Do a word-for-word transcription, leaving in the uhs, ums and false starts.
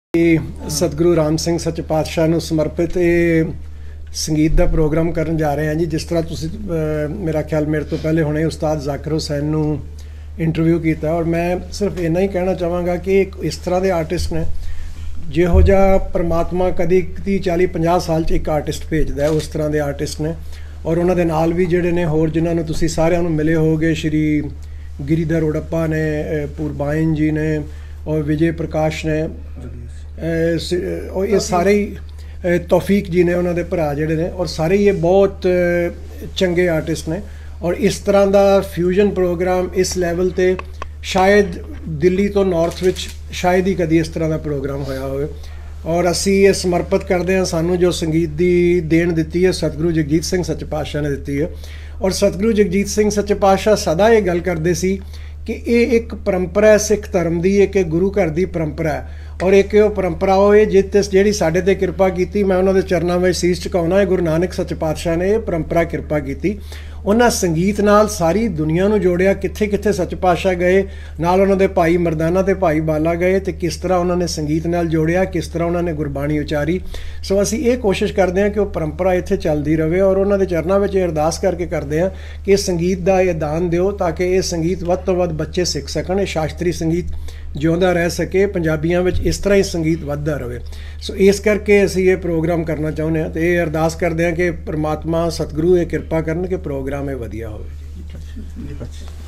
सतगुरु राम सिंह सच्चे पातशाह नूं समर्पित ये संगीत का प्रोग्राम करन जा रहे हैं जी। जिस तरह तुसी मेरा ख्याल मेरे तो पहले हुणे उस्ताद जाकिर हुसैन नूं इंटरव्यू किया और मैं सिर्फ इन्ना ही कहना चाहांगा कि एक इस तरह के आर्टिस्ट ने जिहो जिहा परमात्मा कदी तीह चाली पंजाह साल च एक आर्टिस्ट भेजदा है, उस तरह के आर्टिस्ट ने। और उन्होंने नाल भी जिहड़े ने होर जिन्हां नूं तुसी सारिआं नूं मिले होगे, श्री गिरीधर उड़प्पा ने, पूरबाइन जी ने और विजय प्रकाश ने, और ये सारे ही तौफीक जी ने, उन्होंने भरा जिहड़े ने, और सारे ये बहुत चंगे आर्टिस्ट ने। और इस तरह का फ्यूजन प्रोग्राम इस लैवल ते शायद दिल्ली तो नॉर्थ विच शायद ही कभी इस तरह का प्रोग्राम होया होवे। और असी ये समर्पित करते हैं, सानू जो संगीत की देन दी है सतगुरु जगजीत सिंह सच्चे पातशाह ने दी है। और सतगुरु जगजीत सिंह सच्चे पातशाह सदा ये गल करते सी कि ये एक परंपरा है सिख धर्म की, एक गुरु घर की परंपरा है। और एक परंपरा होए जिस जी साढ़े ते कृपा की, मैं उन्होंने चरणों में शीश झुकाउणा है। गुरु नानक सच्चे पातशाह ने यह परंपरा कृपा की, उन्होंने संगीत नाल सारी दुनिया नूं जोड़िया। कित्थे कित्थे सच्चे पातशाह गए, नाल उन्होंने भाई मरदाना ते भाई बाला गए, तो किस तरह उन्होंने संगीत नाल जोड़िया, किस तरह उन्होंने गुरबाणी उचारी। सो असी ये कोशिश करते हैं कि वह परंपरा इत्थे चलती रहे। और उन्होंने चरणों में ये अरदास करके करते हैं कि संगीत का ये दान दिओ ताकि ये संगीत वध तो वध बच्चे सीख सकन, ये शास्त्रीय संगीत जिउंदा रह सके, पंजाबियों में इस तरह ही संगीत वधदा रहे। सो इस करके असी ये प्रोग्राम करना चाहते हैं, तो ये अरदास करते हैं कि परमात्मा सतगुरु ये कृपा करन कि प्रोग्राम ये वधिया होवे।